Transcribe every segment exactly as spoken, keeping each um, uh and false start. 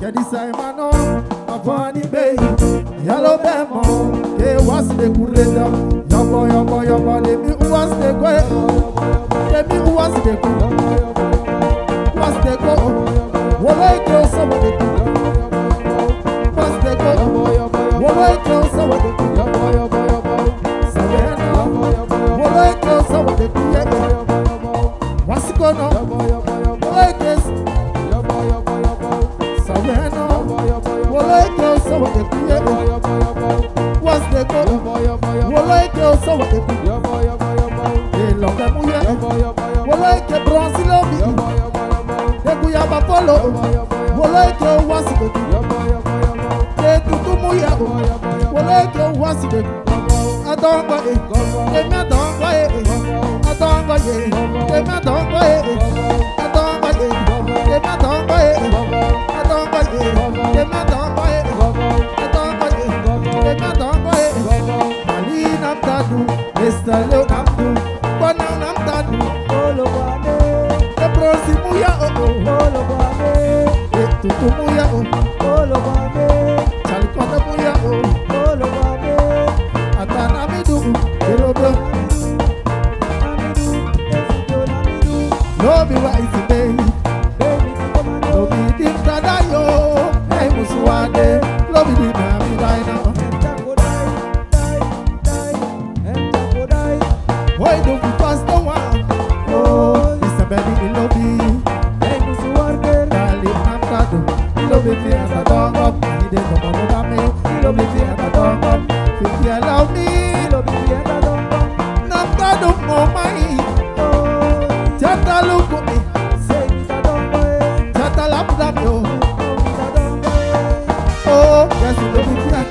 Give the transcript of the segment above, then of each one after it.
Kedi Saimano, Avani Bay, Yellow Bemo, K was the Kureda, Yabo, Yabo, Yabo, let me who was the go, let me who was the go, was the go, what I kill somebody, was the go, what I kill somebody, Savannah, what I kill somebody, what's going on, what I guess. What's the go? What like you so what the go? They love them we are. What like you bronze love you? They go ya follow. What like you what's the go? They do to muya. What like you what's the go? I don't go it. They me don't go it. I don't go it. They me don't go it. I don't go it. They me don't go it. I don't go it. They me don't go it. Mister Lo Namdu, Kwana Namdadu, Olo Wane, the Brosi Muya Olo Wane, the Tutu Muya Olo Wane, Chalcona Muya Olo Wane, Atanamidu, Erobo, Lobi Wise Bay, Lobi Dintadayo, Hey Muswade, Lobi Dinami Dino. Why don't we pass the one? Oh, it's a baby in lobby. Hey, no worker, darling, I'm Kado. Lobby at the dog up. He didn't know about me. Lobby at the dog up. If you allow me, lobby at the dog up. Nam Kado, oh my. Chata look at me. Say, Chata lap lap yo. Oh, yes, lobby at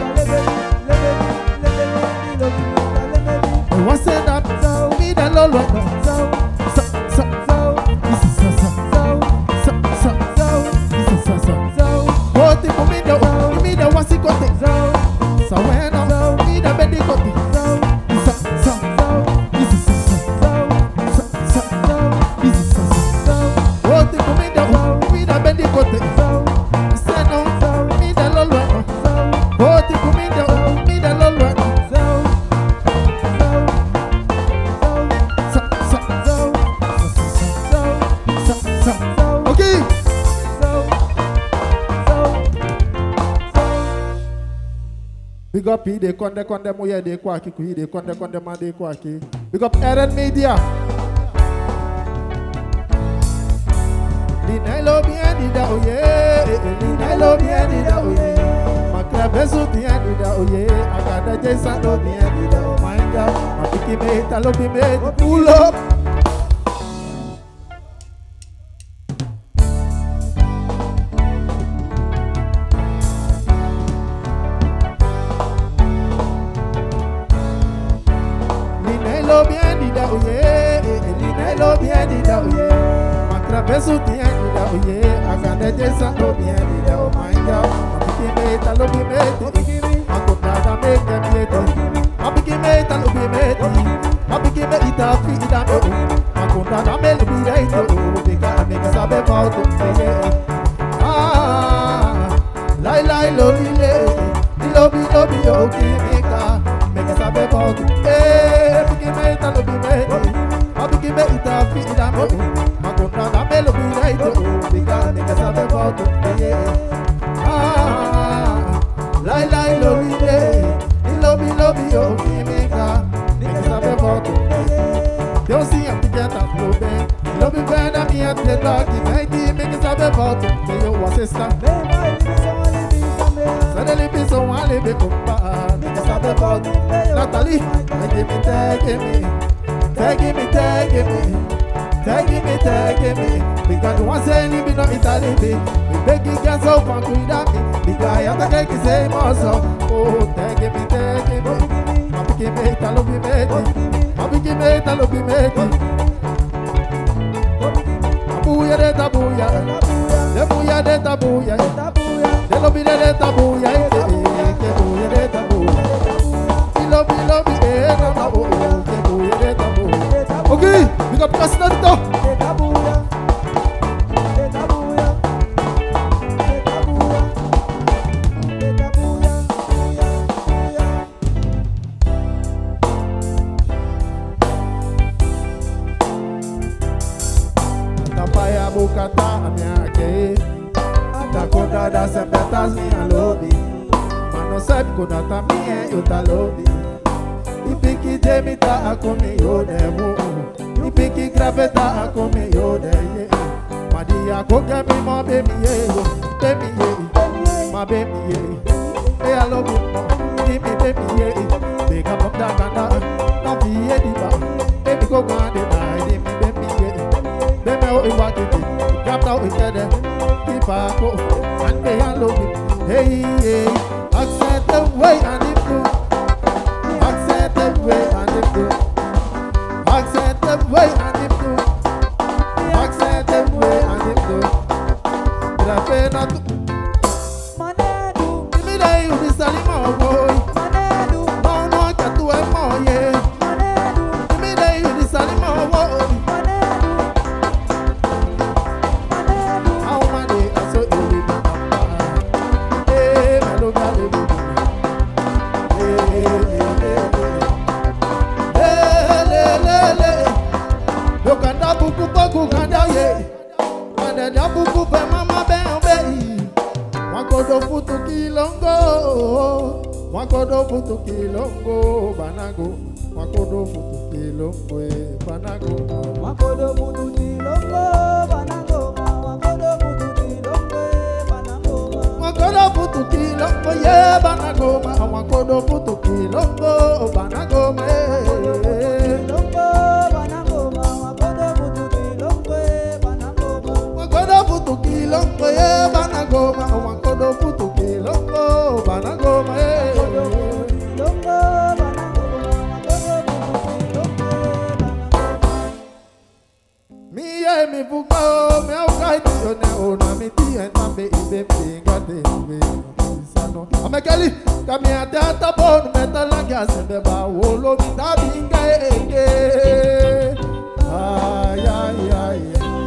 the what's it up? Lolo, so, so, so, so, this is so, so, so, so, so, this is so, so, so. What if you mean the, you mean the what's it got it? So, so when I mean the baby got it. So, so, so, this is so, so, so, so, so, this is so, so. What if you mean the, you mean the baby got it? So, say no, mean the lolo. What if you mean the, mean the lolo? Big up he de konde konde moye de kwaki ku he de konde konde ma de kwaki. Big up Eren Media. Linailo bien dida oye, linailo bien dida oye. Makra besu bien dida oye, agada jesa lo bien dida o manja. Mapiki me talo bi me pull up. Besu tiya dida oye, agande jesa lo bien dida o manja. Abiki me talo bi me ti, akota da me ke me ti. Abiki me talo bi me ti, abiki me ita fi ida me. Akota da me lo bi dai to, bika me sabe about to me. Ah, lai lai lo li le, lo bi lo bi o ki me ka, me sabe about to. Eh, abiki me talo bi me ti, abiki me ita fi ida me. Akota melo bi dai to bika nigga sabe about to ah lai lai lo bi de lo bi lo bi o kimika nigga sabe about to don't see am together flow ben lo bi ben am here the dog I di nigga sabe about to me yo was sister suddenly be so wale be kumba nigga sabe about Natalie I give me tag me tag me tag me Tag me, tag me, because once I live in Italy, we beg you guys up and quit at me. Because I have to take the same also. Oh, tag me, tag me, I'm picking me, I'll be made. I'm picking me, I'll be made. Abuya de tabuya, de buya de tabuya, de lobby de tabuya, de buya de tabuya. Lobby, lobby, eh, no, no, de buya de tabuya. Okay, we got Castanto. betas mi alobi. Mano sabe kuna tamie yo talobi. Ipiki jemi ta akome yo devo. Ipiki grave ta akome yo de. Madia koke mi mo baby ye, baby ye, my baby ye. Hey I love you, give me baby ye. Take up up that kanda, no be ye diva. Baby go go and deny, give me baby ye. Baby how you want it, grab now instead of keep a go and they I love you. Hey hey, accept the way and it do, accept the way and it do, accept the way and it do, accept the way and it do. But I pay not to. Give me the you this salima boy. No no I can't do it more yeah. Give me the you this salima boy. How many I saw you live in hey my love baby. Hey hey hey hey hey. You can da buku buku can da ye. And da buku be mama be be. Wakodo futu kilongo, wakodo futu kilongo, banago. Wakodo futu kilongo, banago. Wakodo futu kilongo, banago. Wakodo futu kilongo, banago. Wakodo futu kilongo, yeah, banago. Wakodo futu kilongo, banago. Kilongo, banago. Wakodo futu kilongo, banago. Wakodo futu kilongo, yeah, banago. Wakodo futu kilongo, banago. Me me buko me au kai tu ne ona mi ti enta be ibe pinga de be sano amekali kami ata ta bon meta langa sembe ba wolo mi ta binga ege ay ay ay.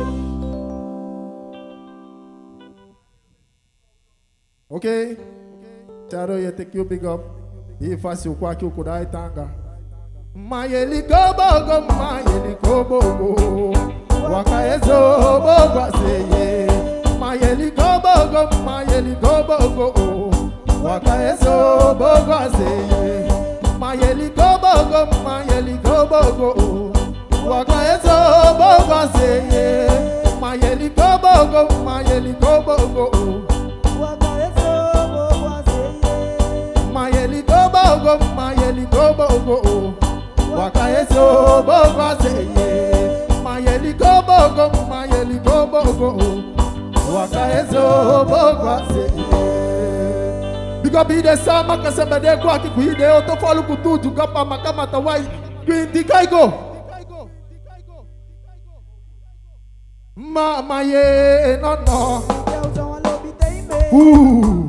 Okay, Charo ye take you big up. If I see you kwa ki ukudai tanga. Mayeli gobo go mayeli gobo go. Wakaezo bogo seye. Mayeli gobo go mayeli gobo go. Wakaezo bogo seye. Mayeli gobo go mayeli gobo go. Wakaezo bogo seye. Mayeli gobo go mayeli gobo go. Mayeli gobo go mayeli gobo go. Wakaezo bogo seye. Mayeli gobo go mayeli gobo go. Wakaezo bogo seye. Bigo bi de sama kasema de kwa ki kuide oto folu kututu kapa makama tawai. Kwindi kaigo. Mama ye no no. Ooh.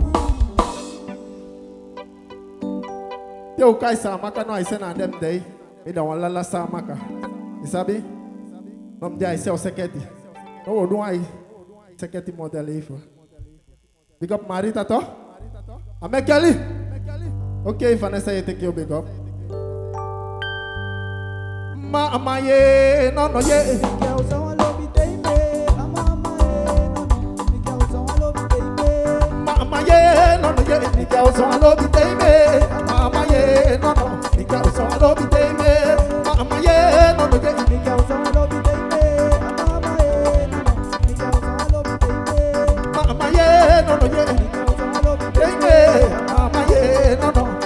Teu kai samaka no aise na dem day. Me da wan lala samaka. Isabi? Nom dia aise o seketi. No o do ai. Seketi model ifo. Big up Marita to? Amekali? Okay, Vanessa you take you big up. Mama ye no no ye. Mama ye no no ye. Nika o so alobi baby. Mama ye no no. Nika o so alobi baby. Mama ye no no ye. Nika o so alobi baby. Mama ye no no ye. Baby. Mama ye no no.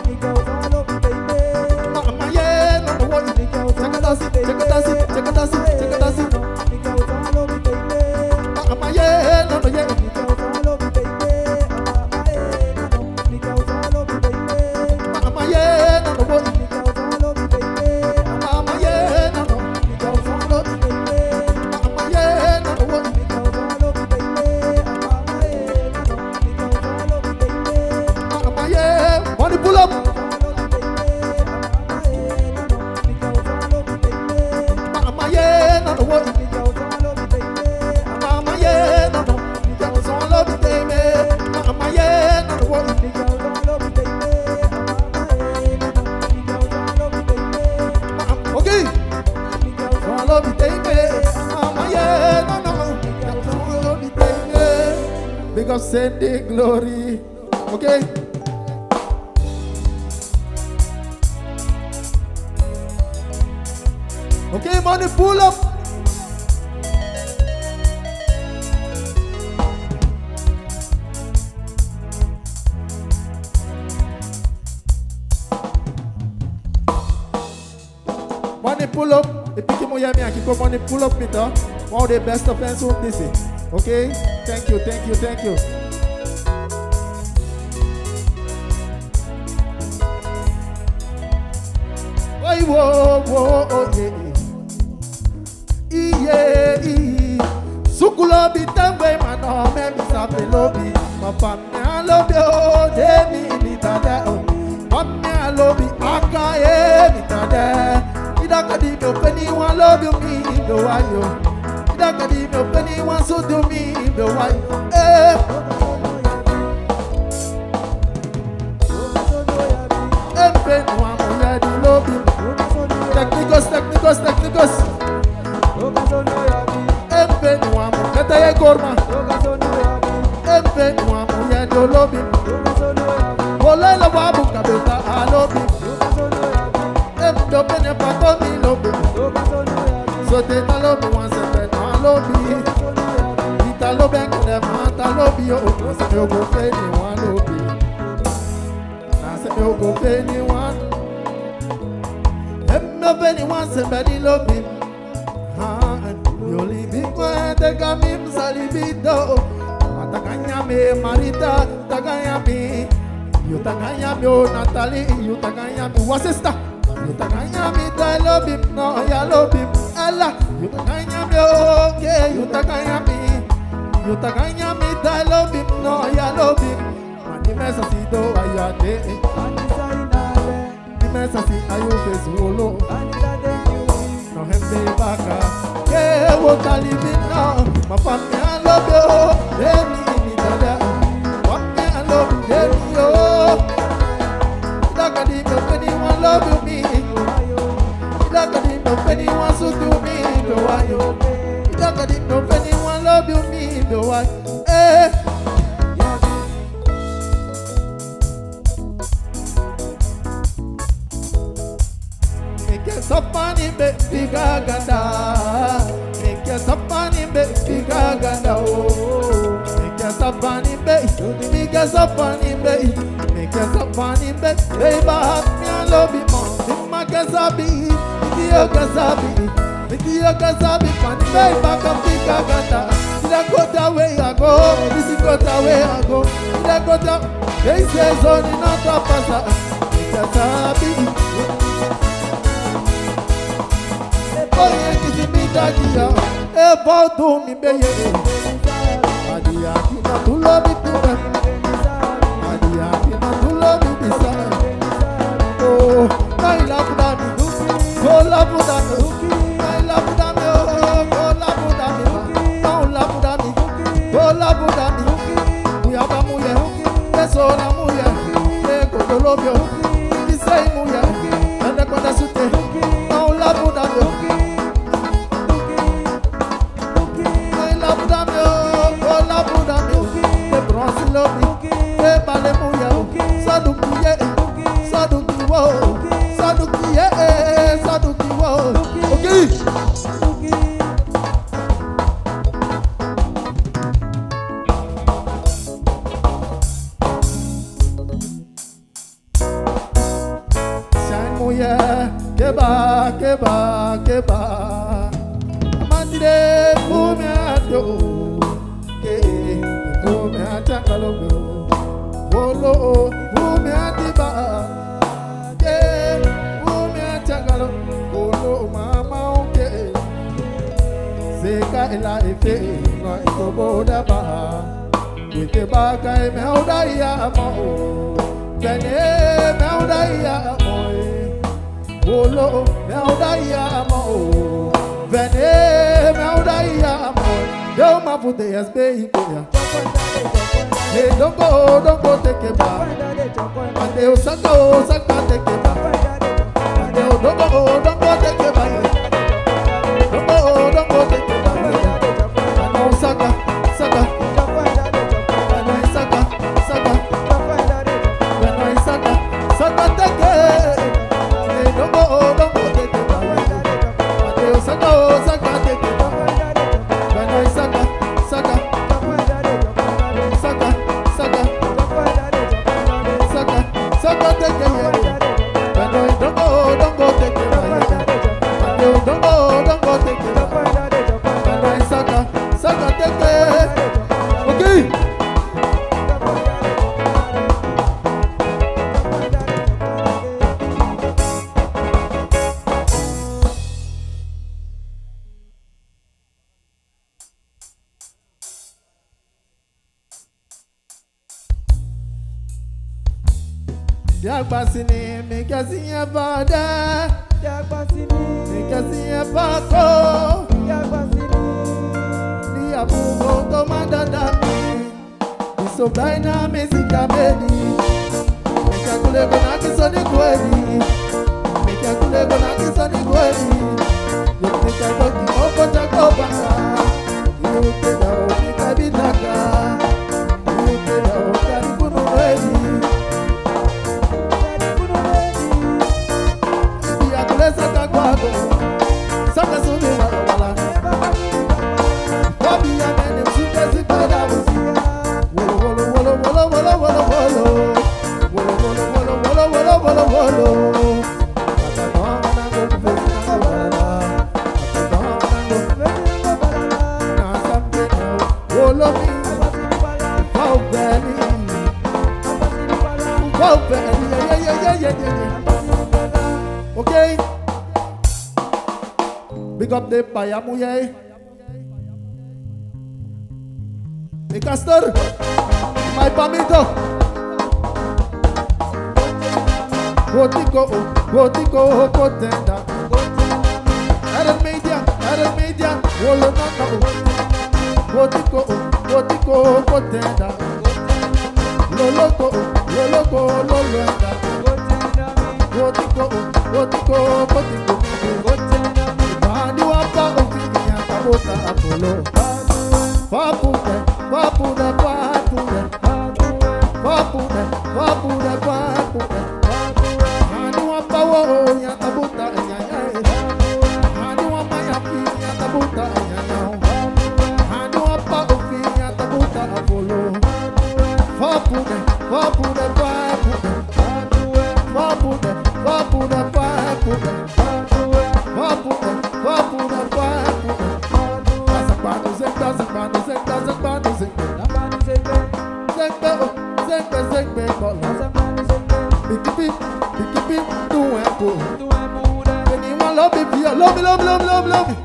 Mama ye no no ye. Check it out, check it out, check it out, check it out. Mama ye no no ye. Mama ye no no ye. sending glory. Okay? Okay, money, pull up. Money, pull up. The picky mo yami aki ko money, pull up, Peter. One of the best offense of this. Okay? Thank you, thank you, thank you. Oh, whoa, whoa, oh, yeah. Iye, iye. Sukulobi tambe mano me mi sape lobi. Ma pamia lobi o de mi mi tada o. Pamia lobi aka e mi tada. Ida kadi mi openi wan lobi mi do wayo. Ida kadi mi openi wan so do mi do wayo. Eh. Empe no amo ya di lobi. Technicos, technicos, technicos. Empe no amo, kata ye gorma. Empe no amo ye do lobi. Wole la wabu kabeta a lobi. Empe do pene pa komi lobi. So te ta lobi wan se pe na lobi. Ita lobi kene mata lobi yo. Na se me ogo fe ni wan lobi. Na se me ogo fe ni wan. Empe fe ni wan se pe ni lobi. Yo libi kwa teka mim salibido. Atakanya me marita, takanya me. Yo takanya me o Natalie, yo takanya me wasista. Yo takanya me I love him, no ya love him. Allah, yo takanya me o okay, yo takanya me. Yo takanya me I love him, no ya love him. Mani mesa si do ayate. Mani mesa si ayo fesolo. No hembe baka. Que wota living now, my family I love you, baby, me dada. Family I love you, baby, yo. Like a deep of anyone love you, me. Like a deep of anyone so do me, the why you. Like a deep of anyone love you, me, the why. Eh. Sapani be biga ganda, make a sapani be biga ganda oh, make a sapani be, make a sapani be, make a sapani be, baby me I love you more, me gazabi, me yo gazabi, me yo gazabi, pani baby back up biga ganda, this go the way I go, this go the way I go, this go the, they say only not a pasa, me gazabi. Oye kisi mi dagia, e volto mi beye. Adia kina tu lobi tu be. Adia kina tu lobi bisa. Oh, I love dami, oh love dami, I love dami, oh love dami, oh love dami, oh love dami. Muya ba muya, eso na muya, e kodo lobio, kisai muya, anda kwenda sute, oh love dami. Keba, keba, keba. Amandire kume ato, ke kume atangalo, wolo kume atiba, ke kume atangalo, wolo mama oke. Seka ila ife no ikobo daba, wite baka me oda ya mo, bene me oda ya mo. Wolo me oda ya mo, bene me oda ya mo. Yo ma pute as baby ya. Hey don't go, don't go take it back. Ande osaka, osaka take it back. Ande don't go, don't go take it back. Don't go, don't go take it back. Ande osaka, osaka. Ande Diagbasini, me kasinye vada. Diagbasini, Me kasinye bako. Diagbasini, Diabugo komanda dami. Isobaina mezika bedi. Me kakule gona kisoni kweli. Me kakule gona kisoni kweli. Yote kadoki moko chakobanga. Yote da onika bitaka. Yote da okari kuno kweli. Saka kwago, saka sumi wala wala. Wabi ya mene msuke zikada muzia. Wolo wolo wolo wolo wolo wolo wolo. Wolo wolo wolo wolo wolo wolo wolo. Atadonga nango kufesi nango wala. Atadonga nango kufesi nango wala. Nasambe nao wolo mi. Wau beli. Wau beli. Yeah yeah yeah yeah yeah yeah. Okay. Big up the Payamuye. The Castor. My Pamito. Gotiko, Gotiko, Potenda. Adam Media, Adam Media. Wolo Nano. Gotiko, Gotiko, Potenda. Loloko, Loloko, Lolenda. Gotiko, Gotiko, Gotiko. Mani wapa ofinya kabota Apollo. Papude, papude, papude. Papude, papude, papude. Mani wapa wonya kabota nyanya. Mani wapa yafinya kabota nyanya. Mani wapa ofinya kabota Apollo. Papude, papude, papude. Papude, papude, papude. Papude, papude, papude. Zambano, zemba, zambano, zemba, zambano, zemba. Zemba, zemba, zemba, bola. Bikipi, bikipi, do and go. Anyone love me, love me, love me, love me, love me, love me.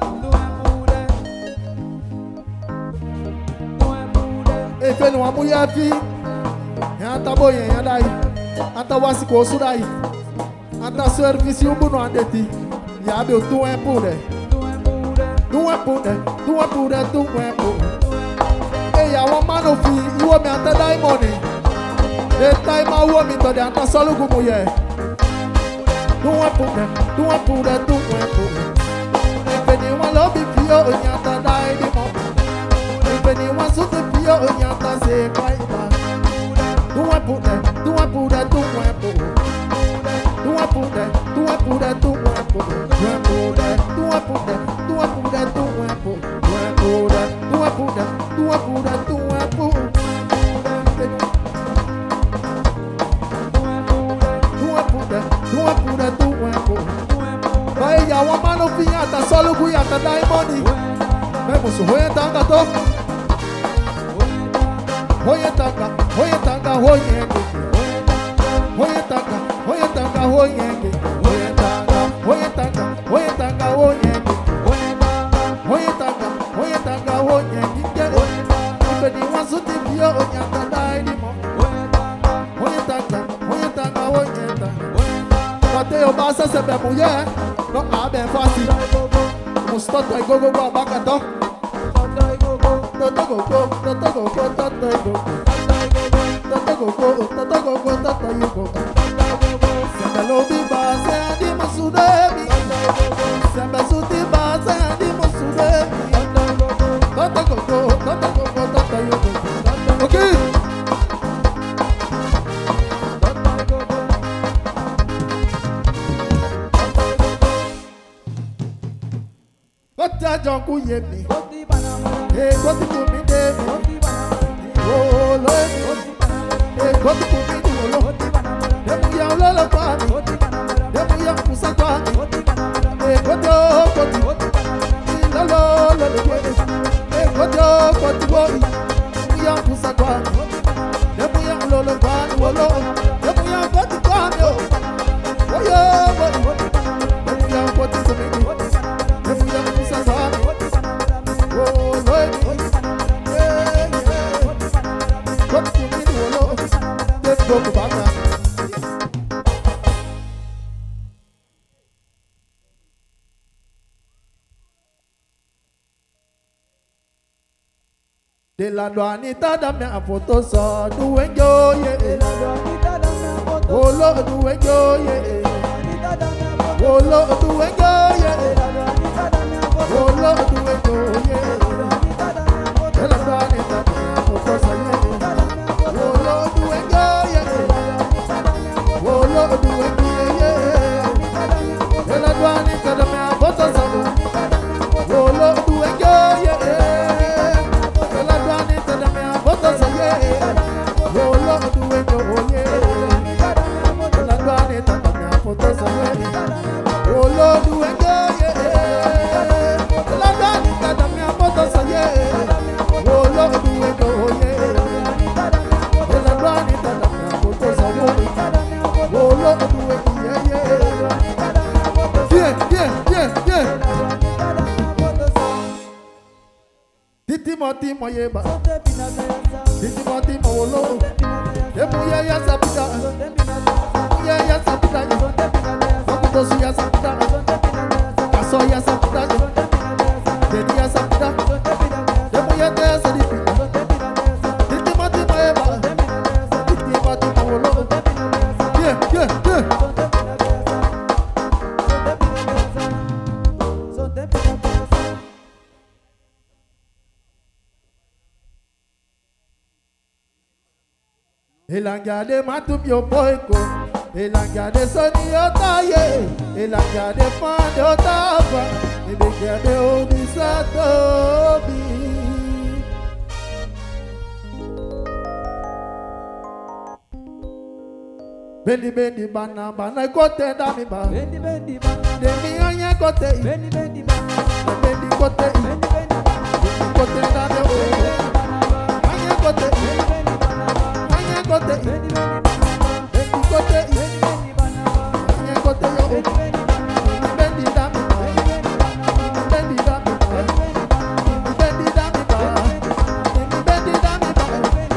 If anyone will have you, Yanta boy, and I, Anta was go sudai, Anta service you, Buno and Deti. Yabe do and pude. Do and pude, do and pude, do and pude. Hey, I want man of you, you want me at the diamond. The time I want me to the Anta Solugumoye. Do and pude, do and pude, do and pude. If anyone love me, Pio, Yanta die the moment. If anyone suit the Pio, Yanta say, bye bye. Do and pude, do and pude, do and pude. Do I put that, do I put that, do I put that, do I put that, do I put that, do I put that, do I put that, do I put that, do I put that, do I put that, do I put that, do I put that, do I put that. Vai ya wa mano piñata, solo cuyata diamond. Vemos hoye tanga to. Hoye tanga, hoye tanga, hoye. Hoye tanga, hoye tanga, hoye. Hoye tanga, hoye tanga, hoye tanga, hoye. Hoye tanga, hoye tanga, hoye. If anyone so deep here, hoye tanga, hoye tanga, hoye tanga, hoye tanga. Mateo basa se be mulher, no abe fácil. Mustoto e gogo go abacato. Toto go go, toto go go, toto go. Toto go go, toto go go, toto go. Sembe lobi base adi masudemi. Sembe suti base adi masudemi. Toto go go, toto go go, toto go. Okay. Kota jonku yemi. Hey, koti kumi demi. Oh, lo emi. Hey, koti kumi du lo. Demu ya ulala kwani. Demu ya kusa kwani. Hey, koti o koti. Lo lo lo lo kwani. Hey, koti o koti woi. Demu ya kusa kwani. Demu ya ulala kwani wolo. Demu ya koti kwani o. Oyo woi. Demu ya koti kumi du. Demu ya kusa kwani. Oh, lo emi. Yeah, yeah. Koti kumi du lo. Let's go to Bata. De la douanita da mia photo so do enjo ye. De la douanita da mia photo. Oh lo do enjo ye. Douanita da mia photo. Oh lo do enjo ye. De la douanita da mia photo. Oh lo do enjo ye. Douanita da mia photo. De la douanita da mia photo so ye. Oh lo do enjo ye. Oh lo do enjo ye. De la douanita da mia photo so ye. Oh lo do enjo ye. Timothy Moyeba, Timothy Molo, Ebuya Yasapita, Ebuya Yasapita, Sakutosu Yasapita, Kaso Yasapita, Dedi Yasapita, Ebuya Yasapita, Timothy Moyeba, Timothy Molo, yeah, yeah, yeah. Elangade matum yo boyko, elangade soni otaye, elangade fande otava, elangade obisatobi. Bendi bendi bana bana kote dami ba, Bendi bendi bana, demi anya kote, bendi bendi bana, bendi kote, bendi bendi bana, kote dami o, anya kote, anya kote, bendi bendi bana, bendi kote, bendi bendi bana, anya kote yo, bendi bendi bana, bendi dami ba, bendi dami ba, bendi dami ba, bendi dami ba,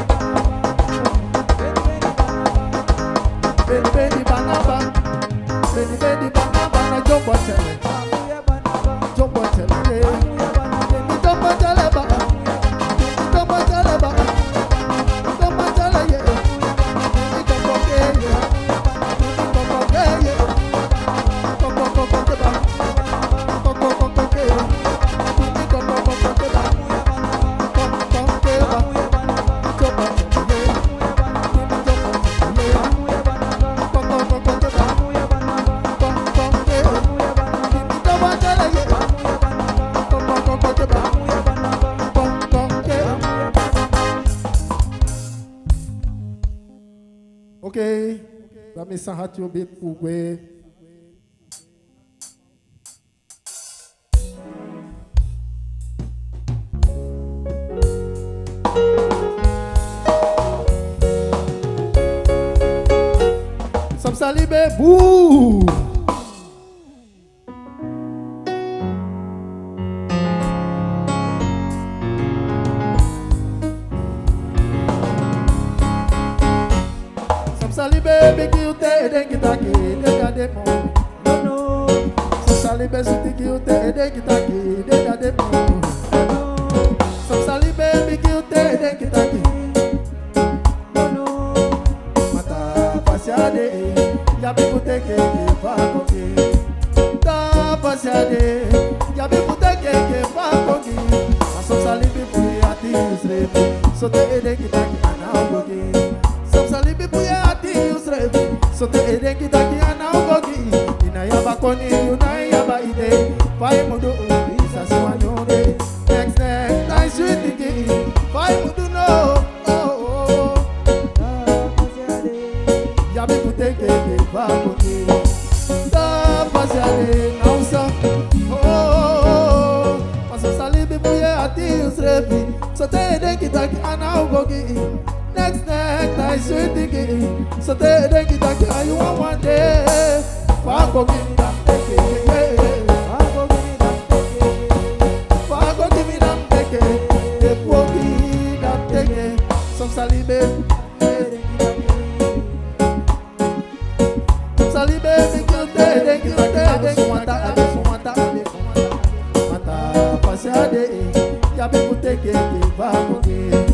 bendi bendi bana ba, bendi bendi bana bana jumbo chele, jumbo chele, bendi jumbo chele ba, jumbo chele ba, jumbo chele ye, bendi jumbo ke ye, jumbo ke ye, jumbo jumbo ke ba, jumbo jumbo ke, bendi jumbo jumbo ke ba, jumbo ke ba, jumbo chele ye, bendi jumbo chele ye, jumbo jumbo ke ba, jumbo ke, bendi jumbo chele ye, jumbo jumbo ke ba, jumbo ke. Okay, let me sing hat you a bit away. Some salibe boo. Salibe bigi ute dengi taki dega demo. no no, Some salibe sutiki ute dengi taki dega demo. no Some salibe bigi ute dengi taki no, no, mata pasiade ya bibu teke ke fakoki. Ta pasiade ya bibu teke ke fakoki. Some salibe pui ati usrebi so te dengi taki anaogoki. Some salibe pui ati usrebi so te dengi taki anaogoki. Ina yaba koni ina yaba ide pai mudu isa siwanyone. Next next nice sweet tiki pai mudu no. Oh, oh, oh. Ya me pute que que va contigo. Da pasiade nausa. Oh, paso salibe puye ati usrebi. So te dengi taki anaogoki. Next next nice sweet tiki. So te dengi taki ayu one day. Fago give me that teke, I'll go give me that teke. fago give me that teke, the pogi that teke, some salibe, some salibe, make you take, take you take, take you mata, ade, mata, ade, mata, pasiade, ya be pute ke ke fago give.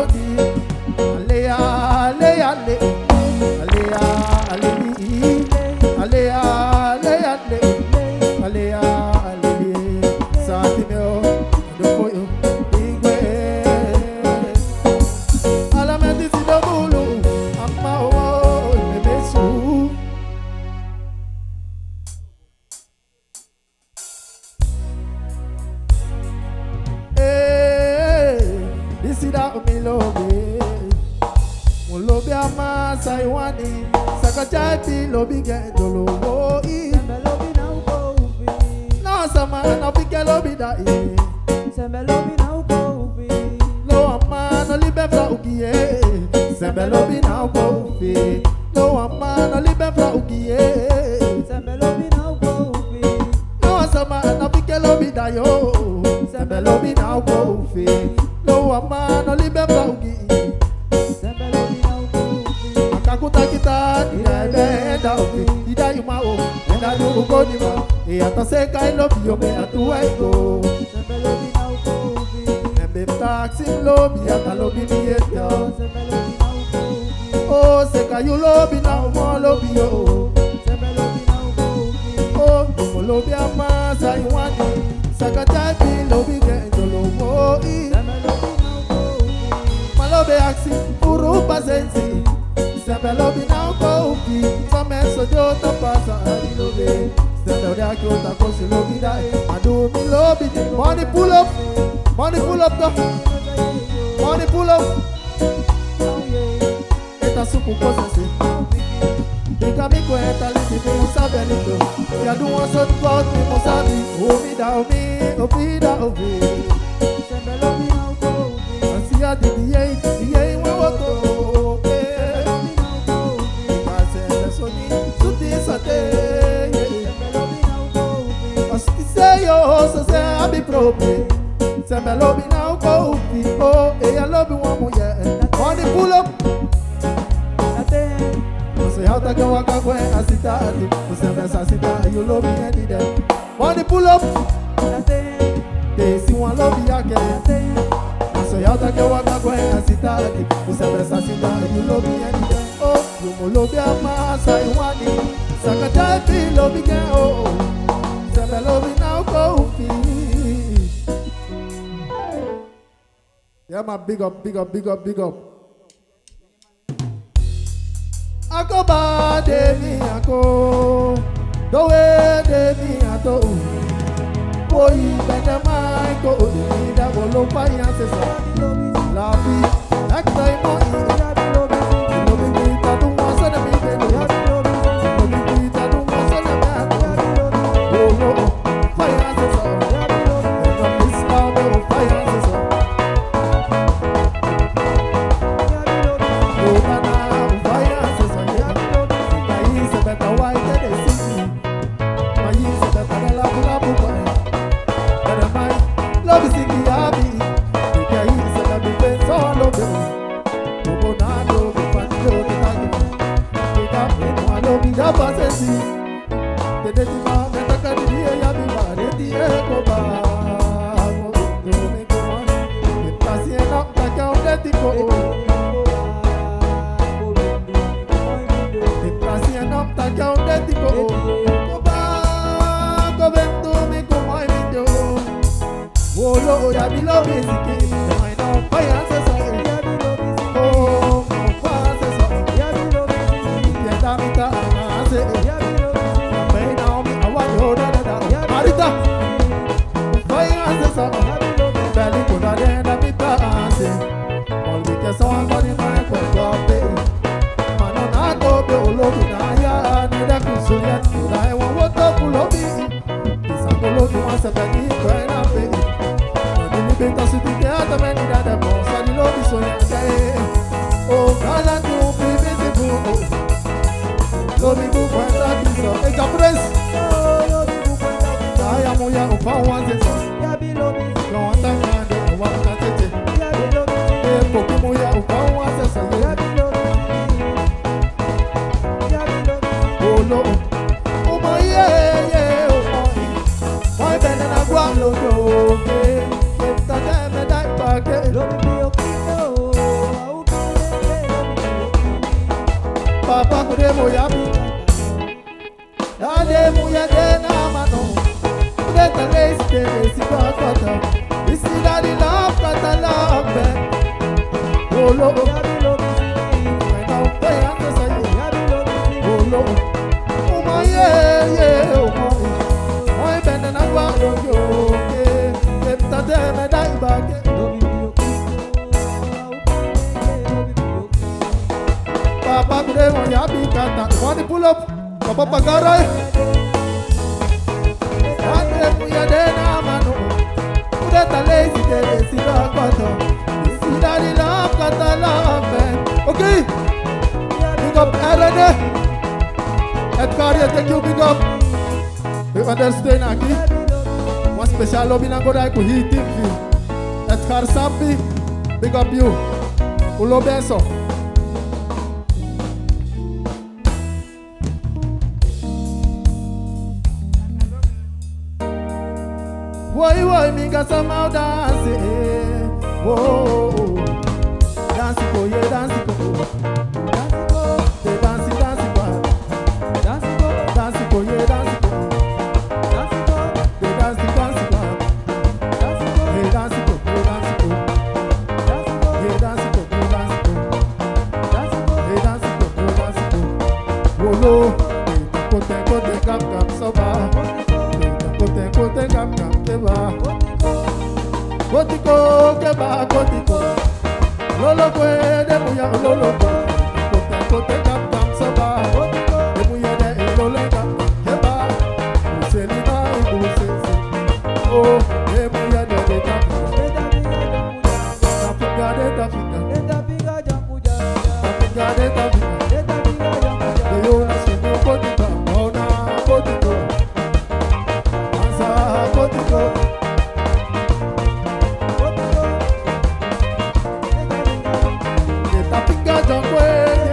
di. Alea, alea, ale. Alea, aleli. Alea, alea, ale. Alea, aleli. Santi meu, ando foi o igwe. Ala me disi do bulu, amma o me besu. Sida umilobe Mulobe ama saiwani Sakachati lobi gendolo woi Sembe lobi na uko uvi. No sama na pike lobi da e Sembe lobi na uko uvi. Lo ama no libe fra ukie Sembe lobi na uko uvi Lo ama no libe fra ukie Sembe lobi na uko uvi. No sama na pike lobi da yo Sembe lobi na uko uvi Lo ama no libe fra ukie Sembe lobi na uko uvi. Akakuta kita ida ebe enda ofi ida yuma o enda du uko ni ma e ata se kai lo bi o me atu ego Sembe lobi na uko uvi. embe taxi lo bi ata lo bi ni eta Sembe lobi na uko uvi. o se kai lo bi na o mo lo bi o Sembe lobi na uko uvi. o mo lo bi ama sa iwani sakata bi lo bi ge ndolo mo i Sembe lobi na uko uvi. ma lo be axi uru pasensi Sembe lobi na uko ufi Some so jo to pasa Adi lobi Sembe odi aki ota kosi lobi dai Adu mi lobi Money pull up Money pull up go Money pull up Eta supu kose se Dika mi kwe eta liti mi usabe nito Ya du wan so kwa mi musabi Omi da omi Omi da omi Sembe lobi na uko uvi. Asi adi diye Diye iwe woto So say I be proper. Sembe lobi na uko ufi. Oh, eh, I love you one more yeah. Money pull up. Say how to go waka kwe asita ati. Sembe sasita you love me any day. Money pull up. They see one love yake. Say how to go waka kwe asita ati. Sembe sasita you love me any day. Oh, you mo love ya ma say wani. Sakata fi love again. Oh. Sembe lobi na uko ufi. Yeah, my big up, big up, big up, big up. Ako ba de mi ako, do we de mi ato. Boy, benda mai ko de mi da bolo pa yan se sa. La vie, acta e mo i. Lobi mi ta tu mo sa na mi de do. Lobi mi ta tu mo sa na mi do. Oh no, fire se sa. And this love oh fire se sa. Lo kudemo ya binga. Dale muya dena mano. Kudeta leiste siba kata. Isi dali love kata love. Olo Yabi lo bisi. wena upeya kasa ye. Yabi lo bisi. Olo uma ye ye uma. Oi bende na kwa yo ke. Keptate me dai bake. Papa kudemo ya binga. Wani pull up. Papa pagara. Dale muya dena mano. Kudeta leiste siba kata. Isi dali love kata love. Okay. Big up Arane. Edgar, thank you, big up. You understand, Aki? One special lobby na go like hit T V. Edgar Sambi, big up you. Ulo Benso. Woi woi mi gasa mau dance. Oh, dance ko ye dance ko. They dance dance ko. Dance ko ye dance ko. They dance dance ko. Hey dance ko, hey dance ko. Hey dance ko, hey dance ko. Hey dance ko, hey dance ko. Wolo, kote kote kam kam soba. Kote kote kam kam keba. Kotiko keba kotiko. Lolo kwe de muya lolo kwe. Kote kote kam kam soba. De muya de lolo kam keba. Useli ba useli. Oh, de muya de de kam. Tapiga de tapiga. Tapiga de tapiga. De yo na sunu kotiko. Ona kotiko. Ansa kotiko. Tapiga jongwe.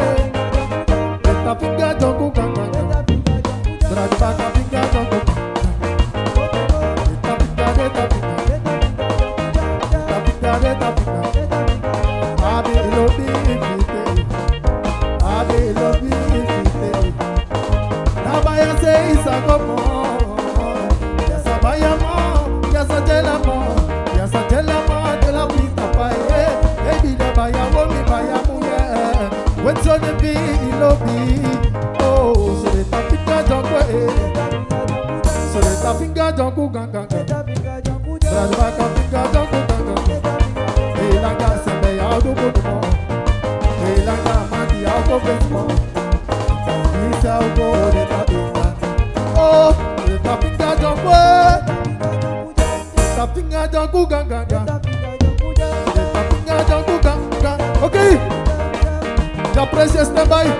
Tapiga jongu kanga. Berada tapiga jongu. Tapiga de tapiga. Tapiga de tapiga. Abi lobi ifite. Abi lobi ifite. Nabaya se isagomo. Yasa baya mo. Yasa jela mo. Yasa jela mo. Jela pita pae. Ebi de baya mo mi baya muye. What's on the beat, lobi? Oh, so the tapiga jongwe. So the tapiga jongu ganga. Brad baka pinga jongu ganga. Hey langa sembe ya do go mo. Hey langa mandi ya go besmo. Isa go de tapiga. Oh, the tapiga jongwe. Tapiga jongu ganga. The tapiga jongu ganga. Okay. Ja precious standby.